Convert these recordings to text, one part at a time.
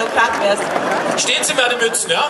du krank wärst. Stehen Sie mal die Mützen, ja?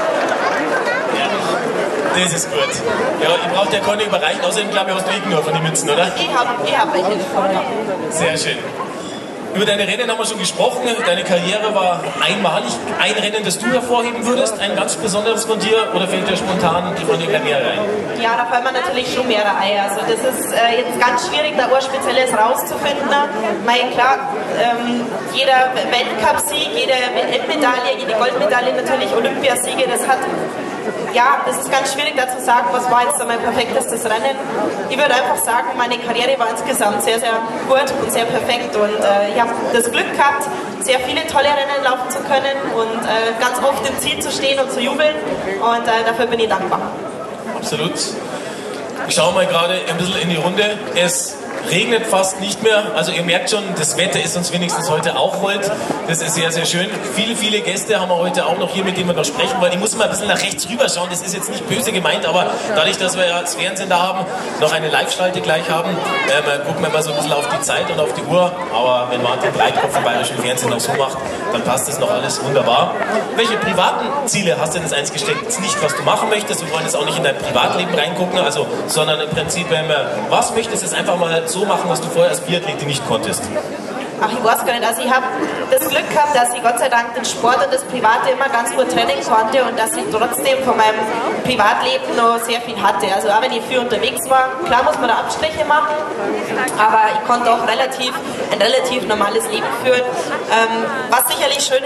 Das ist gut. Ja, ich brauche der Conny überreichen, außerdem glaube ich, hast du nur von den Mützen, oder? Ich hab welche davon, ja. Sehr schön. Über deine Rennen haben wir schon gesprochen. Deine Karriere war einmalig. Ein Rennen, das du hervorheben würdest, ein ganz besonderes von dir, oder fällt dir spontan von der Karriere ein? Ja, da fallen mir natürlich schon mehrere ein. Also das ist jetzt ganz schwierig, da was Spezielles rauszufinden. Mein, klar, jeder Weltcup-Sieg, jede WM-Medaille, jede Goldmedaille, natürlich Olympiasiege, das hat... Ja, es ist ganz schwierig da zu sagen, was war jetzt mein perfektestes Rennen. Ich würde einfach sagen, meine Karriere war insgesamt sehr, sehr gut und sehr perfekt. Und ich habe das Glück gehabt, sehr viele tolle Rennen laufen zu können und ganz oft im Ziel zu stehen und zu jubeln. Und dafür bin ich dankbar. Absolut. Ich schaue mal gerade ein bisschen in die Runde. Es regnet fast nicht mehr, also ihr merkt schon, das Wetter ist uns wenigstens heute auch hold. Das ist sehr, sehr schön. Viele, viele Gäste haben wir heute auch noch hier, mit denen wir noch sprechen wollen. Ich muss mal ein bisschen nach rechts rüber schauen, das ist jetzt nicht böse gemeint, aber dadurch, dass wir ja das Fernsehen da haben, noch eine Live-Schalte gleich haben, gucken wir mal so ein bisschen auf die Zeit und auf die Uhr. Aber wenn Martin Breitkopf vom Bayerischen Fernsehen noch so macht, dann passt das noch alles wunderbar. Welche privaten Ziele hast du denn ins Eins gesteckt? Jetzt nicht, was du machen möchtest, wir wollen jetzt auch nicht in dein Privatleben reingucken, also, sondern im Prinzip, was möchtest du jetzt einfach mal so machen, was du vorher als Biathletin nicht konntest? Ach, ich weiß gar nicht. Also ich habe das Glück gehabt, dass ich Gott sei Dank den Sport und das Private immer ganz gut trennen konnte und dass ich trotzdem von meinem Privatleben noch sehr viel hatte. Also auch wenn ich viel unterwegs war, klar muss man da Abstriche machen, aber ich konnte auch ein relativ normales Leben führen. Was sicherlich schön